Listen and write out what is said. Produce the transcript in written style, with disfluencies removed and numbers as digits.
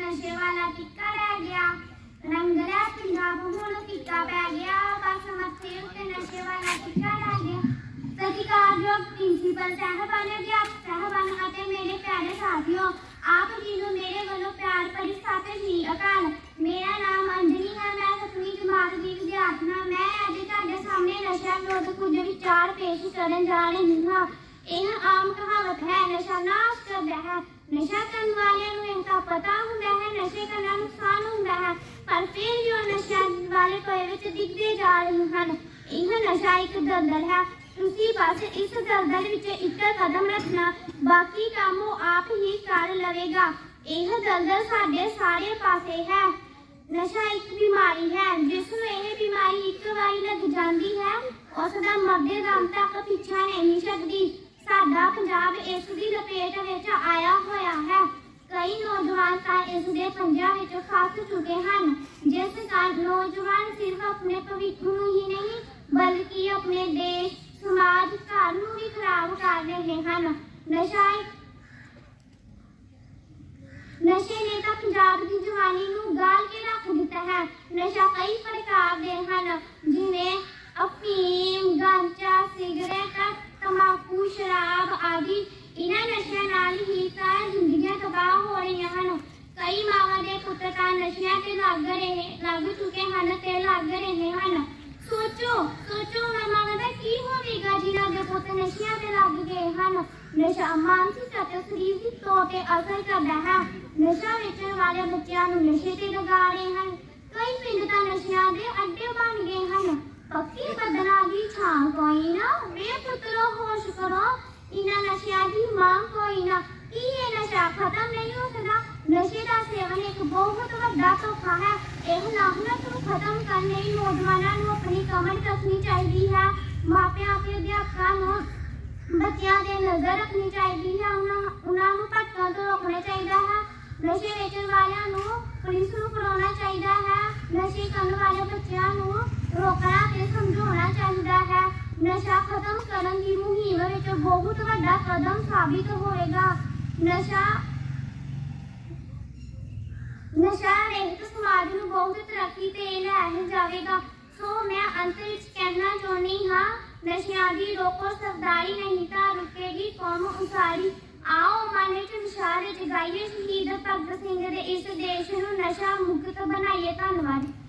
नशे वाला टिक्का रह गया। रंग रहा पंजाब हुण फीका पै गया, बस मत्थे उत्ते नशे वाला टिक्का रह गया। सत्कारयोग प्रिंसीपल साहबान, अध्यापक साहबान अते मेरे प्यारे साथियों, आप जी नूं मेरे वालों प्यार भरी सत श्री अकाल। मेरा नाम अंजलि है, मैं 7वीं जमात की विद्यार्थी हाँ। मैं अज तुहाडे सामने नशा विरोध कुछ विचार पेश करन जा रही हाँ। यह आम कहावत है, नशा नाश करता है। नशा करने वाले नूं इनका पता हुंदा है नशे करना नुकसान हुंदा है, पर फिर भी वो नशा वाले टोए विच दिखदे जा रहे हैं। यह नशा एक दलदल है, तुसी बस इस दलदल विच एक कदम रखना, बाकी काम वो आप ही कर लवेगा। यह दलदल साडे सारे पासे है। नशा एक बीमारी है, जिसनूं यह बीमारी एक बार लग जाती है उसका मरदे दम तक पीछा नहीं छड्डदी। साडा पंजाब इस दी लपेट विच आया होया है। कई नौजवान तो इस दे पंजां विच फस चुके हैं, जिस कारण नौजवान सिर्फ अपने भविष्य नूं ही नहीं बल्कि अपने देश समाज घर नूं भी खराब कर रहे हैं। नशे ने तो पंजाब की जवानी नूं गाल के रख दिता है। नशा कई प्रकार के हैं, जिवें अफीम, गांजा, सिगरेट, तंबाकू, शराब आदि। इन्हां नशिਆਂ नाल ही तो जिंदगियां तबाह हो रही हैं। कई मावां दे पुत्तर तां नशिਆਂ ते लग चुके हैं ते लग रहे हैं। सोचो उन्हां मावां दा की होवेगा जिन्हां दे पुत्त नशिਆਂ ते लग गए हैं। नशा मानसिक और सरीरक तौर पर असर करता है। नशा बेचने वाले बच्चों को नशे से लगा रहे हैं। कई पिंड तो नशिया के अड्डे बन गए हैं। पक्की बदना की छां कोई ना, वे पुत्रो होश करो, इन्हां नशिया की मांग कोई ना। कि ये नशा खत्म नहीं हो सकता? नशे का सेवन एक बहुत बड़ा धोखा है। यह लाहनत को खत्म करने ਲਈ नौजवानों को अपनी कमर कसनी चाहिए है। मापिਆਂ ਤੇ ਅਧਿਆਪਕਾਂ ਨੂੰ बच्चों की नजर रखनी चाहिए है, उन्होंने भटकण तो रोकना चाहिए है। नशे बेचने वालों को पुलिस को बुलाना चाहिए है। नशे करने वाले बच्चों को रोकना ते समझाना चाहिए है। नशा खत्म करने की मुहिम में बहुत बड़ा कदम साबित होएगा। नशा रहित समाज में बहुत तरक्की ते लै जाएगा। सो मैं अंत विच कहना चाहती हाँ, नशियां दी रोको सरदारी नहीं तो रुकेगी कौम उसारी। आओ मन विच विचार जगाइए, शहीद भगत सिंह दे इस देश नूं नशा मुक्त बनाइए। धन्यवाद।